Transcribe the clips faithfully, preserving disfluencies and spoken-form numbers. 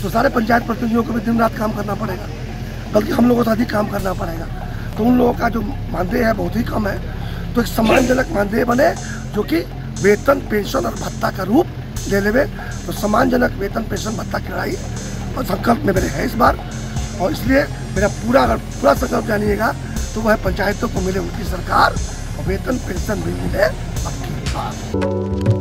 तो सारे पंचायत प्रतिनिधियों को भी दिन रात काम करना पड़ेगा, बल्कि हम लोगों से अधिक काम करना पड़ेगा। तो उन लोगों का जो मानदेय है बहुत ही कम है, तो एक सम्मानजनक मानदेय बने जो कि वेतन, पेंशन और भत्ता का रूप ले लेवे। तो सम्मानजनक वेतन, पेंशन, भत्ता की लड़ाई और संकल्प में मेरे है इस बार, और इसलिए मेरा पूरा अगर पूरा संकल्प जानिएगा तो वह पंचायतों को मिले उनकी सरकार और वेतन पेंशन भी मिले आपकी बात।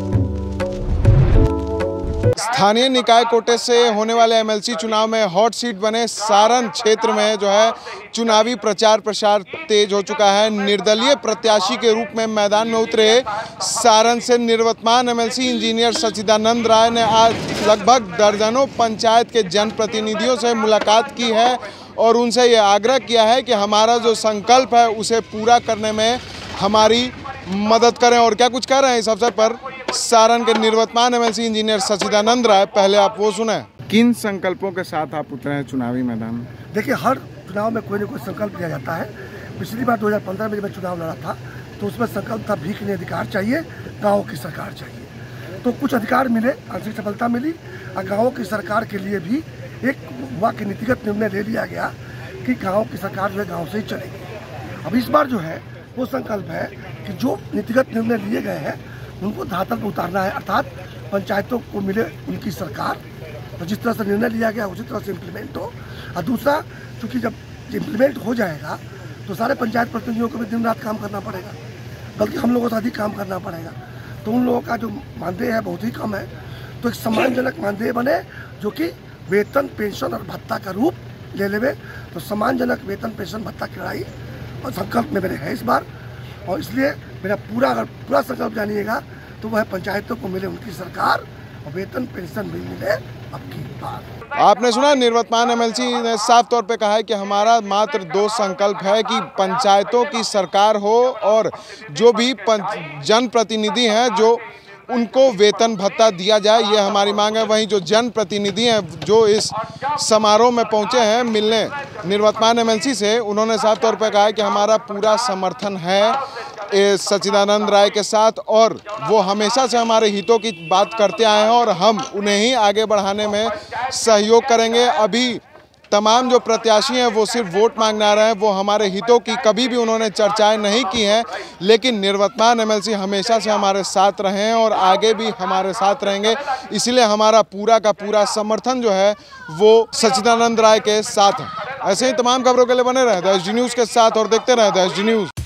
स्थानीय निकाय कोटे से होने वाले एमएलसी चुनाव में हॉट सीट बने सारण क्षेत्र में जो है चुनावी प्रचार प्रसार तेज हो चुका है। निर्दलीय प्रत्याशी के रूप में मैदान में उतरे सारण से निवर्तमान एमएलसी इंजीनियर सच्चिदानंद राय ने आज लगभग दर्जनों पंचायत के जनप्रतिनिधियों से मुलाकात की है और उनसे ये आग्रह किया है कि हमारा जो संकल्प है उसे पूरा करने में हमारी मदद करें। और क्या कुछ कह रहे हैं इस अवसर पर सारण के निवर्तमान एमएलसी इंजीनियर सच्चिदानंद राय, पहले आप वो सुने। किन संकल्पों के साथ आप उतरे हैं चुनावी मैदान में? देखिए, हर चुनाव में कोई न कोई संकल्प लिया जाता है। पिछली बार दो हज़ार पंद्रह में जब मैं चुनाव लड़ा था तो उसमें संकल्प था भीख नहीं अधिकार चाहिए, गाँव की सरकार चाहिए। तो कुछ अधिकार मिले, आंशिक सफलता मिली और गाँव की सरकार के लिए भी एक हुआ कि नीतिगत निर्णय ले लिया गया कि गाँव की सरकार जो है गाँव से ही चलेगी। अब इस बार जो है वो संकल्प है कि जो नीतिगत निर्णय लिए गए हैं उनको धरातल पर उतारना है, अर्थात पंचायतों को मिले उनकी सरकार, तो जिस तरह से निर्णय लिया गया उसी तरह से इम्प्लीमेंट हो। और दूसरा, चूँकि जब इम्प्लीमेंट हो जाएगा तो सारे पंचायत प्रतिनिधियों को भी दिन रात काम करना पड़ेगा, बल्कि हम लोगों से अधिक काम करना पड़ेगा। तो उन लोगों का जो मानदेय है बहुत ही कम है, तो एक सम्मानजनक मानदेय बने जो कि वेतन, पेंशन और भत्ता का रूप ले लेवे। तो सम्मानजनक वेतन, पेंशन, भत्ता की लड़ाई और संकल्प में मेरे है इस बार, और इसलिए मेरा पूरा अगर पूरा संकल्प जानिएगा तो वह पंचायतों को मिले उनकी सरकार और वेतन पेंशन भी मिले आपकी बात। आपने सुना, निवर्तमान एमएलसी ने साफ तौर पे कहा है कि हमारा मात्र दो संकल्प है कि पंचायतों की सरकार हो और जो भी जनप्रतिनिधि हैं जो उनको वेतन भत्ता दिया जाए, ये हमारी मांग है। वहीं जो जनप्रतिनिधि हैं जो इस समारोह में पहुंचे हैं मिलने निवर्तमान एमएलसी से, उन्होंने साफ तौर पर कहा है कि हमारा पूरा समर्थन है सच्चिदानंद राय के साथ और वो हमेशा से हमारे हितों की बात करते आए हैं और हम उन्हें ही आगे बढ़ाने में सहयोग करेंगे। अभी तमाम जो प्रत्याशी हैं वो सिर्फ वोट मांगने आ रहे हैं, वो हमारे हितों की कभी भी उन्होंने चर्चाएं नहीं की हैं, लेकिन निवर्तमान एमएलसी हमेशा से हमारे साथ रहे हैं और आगे भी हमारे साथ रहेंगे। इसलिए हमारा पूरा का पूरा समर्थन जो है वो सच्चिदानंद राय के साथ है। ऐसे ही तमाम खबरों के लिए बने रहे द एसडी न्यूज़ के साथ और देखते रहे द एसडी न्यूज़।